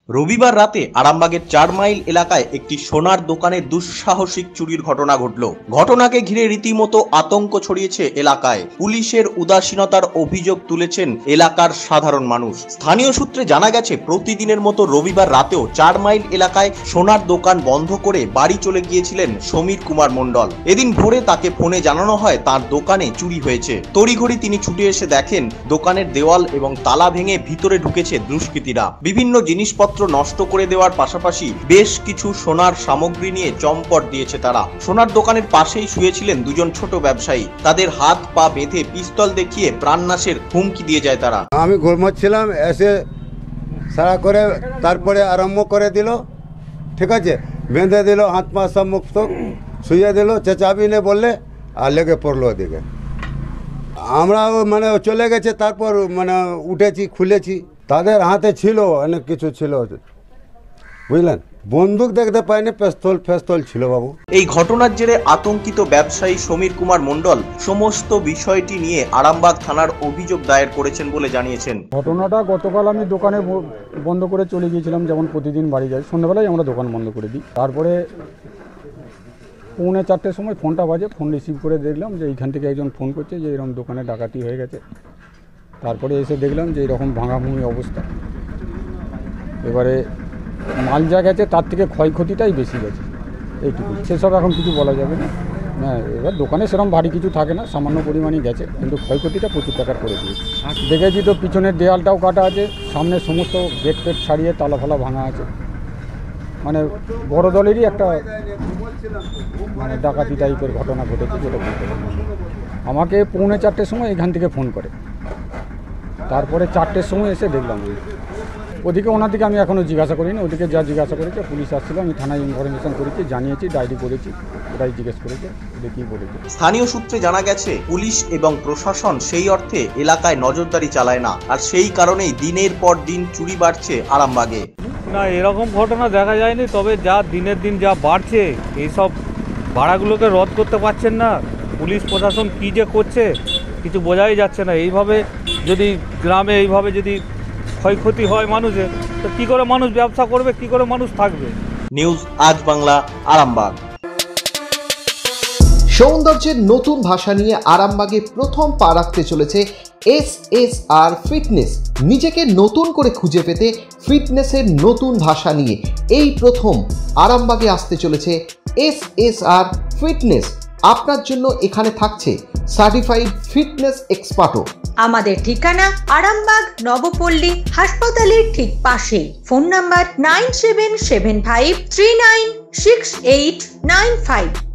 রবিবার রাতে আরামবাগের ৪ মাইল এলাকায় একটি সোনার দোকানে দুঃসাহসিক চুরির ঘটনা ঘটল। ঘটনাকে ঘিরে রীতিমতো আতঙ্ক ছড়িয়েছে এলাকায়। পুলিশের উদাসীনতার অভিযোগ তুলেছেন এলাকার সাধারণ মানুষ। স্থানীয় সূত্রে জানা গেছে, প্রতিদিনের মতো রবিবার রাতেও ৪ মাইল এলাকায় সোনার দোকান বন্ধ করে বাড়ি চলে গিয়েছিলেন সমীর কুমার মণ্ডল। এদিন ভোরে তাকে ফোনে জানানো হয় তার দোকানে চুরি হয়েছে। তড়িঘড়ি তিনি ছুটে এসে দেখেন দোকানের দেওয়াল এবং তালা ভেঙে ভিতরে ঢুকেছে দুষ্কৃতীরা। বিভিন্ন জিনিসপত্র নষ্ট করে দেওয়ার পাশাপাশি বেশ কিছু সোনার সামগ্রী নিয়ে চম্পট দিয়েছে তারা। সোনার দোকানের পাশেই শুয়েছিলেন দুজন ছোট ব্যবসায়ী। তাদের হাত পা বেঁধে পিস্তল দেখিয়ে প্রাণনাশের হুমকি দিয়ে যায় তারা। আমি ঘুমাচ্ছিলাম, এসে সারা করে তারপরে আরম্ভ করে দিল, ঠিক আছে, বেঁধে দিল, হাত পা সব মুক্ত শুয়ে দিল, চেঁচাবি নে বললে আর লেগে পড়লো ওদিকে। আমরা মানে চলে গেছে, তারপর মানে উঠেছি, খুলেছি, তাদের হাতে ছিল অনেক কিছু ছিল, বুঝলেন, বন্দুক দেখতে পাইনি, পেস্তল ছিল বাবু। এই ঘটনার জেরে আতঙ্কিত ব্যবসায়ী সমীর কুমার মণ্ডল সমস্ত বিষয়টি নিয়ে আরামবাগ থানার অভিযোগ দায়ের করেছেন বলে জানিয়েছেন। ঘটনাটা গতকাল আমি দোকানে বন্ধ করে চলে গিয়েছিলাম, যেমন প্রতিদিন বাড়ি যাই, সন্ধ্যাবেলায় আমরা দোকান বন্ধ করে দিই। তারপরে 3:45-র সময় ফোনটা বাজে, ফোন রিসিভ করে দেখলাম যে এইখান থেকে একজন ফোন করছে যে এরকম দোকানে ডাকাতি হয়ে গেছে। তারপরে এসে দেখলাম যে এরকম ভাঙাভুঙি অবস্থা। এবারে মাল যা গেছে তার থেকে ক্ষয়ক্ষতিটাই বেশি গেছে, এইটুকু। সেসব এখন কিছু বলা যাবে না। হ্যাঁ, এবার দোকানে সেরকম ভারী কিছু থাকে না, সামান্য পরিমাণই গেছে, কিন্তু ক্ষয়ক্ষতিটা প্রচুর টাকার করে দিয়েছে। দেখেছি তো পিছনের দেয়ালটাও কাটা আছে, সামনে সমস্ত গেট ফেট ছাড়িয়ে তালা ফালা ভাঙা আছে। মানে বড় দলেরই একটা মানে ডাকাতি টাইপের ঘটনা ঘটেছে, যেটা বলতে পারি। আমাকে 3:45-র সময় এখান থেকে ফোন করে, তারপরে 4টের সময় এসে দেখলাম। ওদিকে ওনার দিকে আমি এখনও জিজ্ঞাসা করিনি, ওদিকে যা জিজ্ঞাসা করেছে পুলিশ আসছিল, আমি থানায় ইনফরমেশন করেছি, জানিয়েছি, ডায়েরি করেছি, ওটাই জিজ্ঞেস করেছে, দেখি বলেছে। স্থানীয় সূত্রে জানা গেছে, পুলিশ এবং প্রশাসন সেই অর্থে এলাকায় নজরদারি চালায় না, আর সেই কারণেই দিনের পর দিন চুরি বাড়ছে আরামবাগে। না, এরকম ঘটনা দেখা যায়নি, তবে যা দিনের দিন যা বাড়ছে, এইসব ভাড়াগুলোকে রদ করতে পারছেন না। পুলিশ প্রশাসন কী যে করছে কিছু বোঝাই যাচ্ছে না। এইভাবে যদি গ্রামে এইভাবে যদি ক্ষয়ক্ষতি হয় মানুষের, তো কী করে মানুষ ব্যবসা করবে, কী করে মানুষ থাকবে? নিউজ আজ বাংলা, আরামবাগ। সৌন্দর্যের নতুন ভাষা নিয়ে আরামবাগে প্রথম পা রাখতে চলেছে SSR ফিটনেস। নিজেকে নতুন করে খুঁজে পেতে ফিটনেসের নতুন ভাষা নিয়ে এই প্রথম আরামবাগে আসতে চলেছে SSR ফিটনেস। আপনার জন্য এখানে থাকছে সার্টিফাইড ফিটনেস এক্সপার্টও। আমাদের ঠিকানা আরামবাগ নবপল্লী হাসপাতালের ঠিক পাশে। Phone number 9775396895।